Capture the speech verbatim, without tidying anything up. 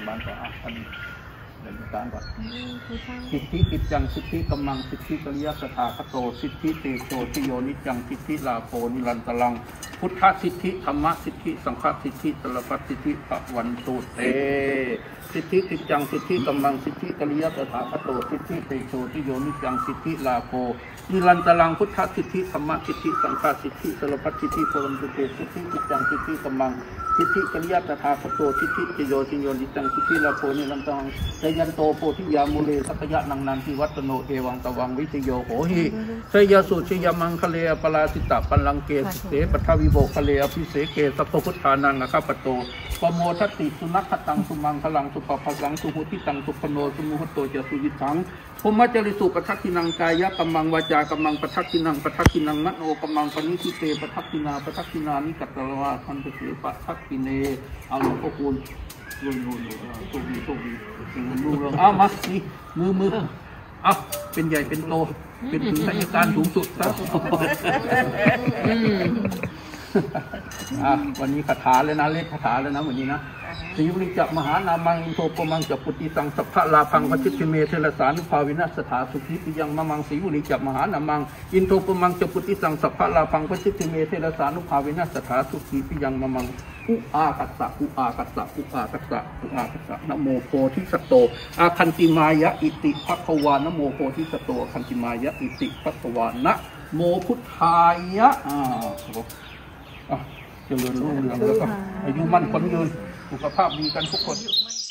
บ้านต่ออ่ะท่านเดินการก่อนสิทธิกิจจังสิทธิกำลังสิทธิกริยสถาคโตสิทธิเตโชติโยนิจังสิทธิลาโภนิรันตลังพุทธสิทธิธรรมสิทธิสังฆสิทธิสารพัดสิทธิภวันตุเตสิทธิกิจจังสิทธิกำลังสิทธิกริยสถาคโตสิทธิเตโชติโยนิจังสิทธิลาโภนิรันตลังพุทธสิทธิธรรมสิทธิสังฆสิทธิสารพัดสิทธิภวันตุเตสิทธิกิจจังสิทธิกำลังสิทธิกริยสถาคโตสิทธิเตโชติโยนิจังสิทธิลาโภนิรันตลังเตยันโตโพธิยามุเลสัพยะนังนันทิวัตโนเอวังตวังวิทโยโหหิเสยสุชยมังคะเลปราสิตาปัลลังเกเสปัทวิโบคะเลอภิเสเกสัพพุทธานังนะครับปโตปโมทัตติสุนัขตังสุมังคลังสุปภสังสุหุติตังสุพโนสุมุหโตเจสุยิทังภูมิจริสุปทักขินังกายะกัมมังวาจากัมมังปทักขินังปทักขินังมโนกัมมังปณิทิเตปทักขินาปทักขินานิกัตตลวาคันเตเสปทักขิเนเอาหลวงพ่อคูณรวยรวยโชคดีโชคดีดูเรื่องอ้ามานี่มือมือเอาเป็นใหญ่เป็นโตเป็นถึงราชการสูงสุดครับวันนี้คาถาเลยนะเลขคาถาเลยนะวันนี้นะสีวริจักมหานามังอินโทปมังจักปุติสังสัพพะลาพังพชิตเมเทลสานุภาวินัสถาสุขีปิยังมมังสีวริจักมหานามังอินโทปมังจักปุติสังสัพพะลาพังพชิตเมเทลสานุภาวินัสถาสุขีปิยังมมังอุอากัสสะอุอากัสสะอุอากัสสะอุอากัสสะนะโมโพธิสัตโตอาคันติมายะอิติภควานะโมโพธิสัตโตอาคันติมายะอิติภควานะโมพุทธายะอ่าเจริญรุ่งเรืองแล้วก็อายุมั่นขวัญยืนสุขภาพดีกันทุกคน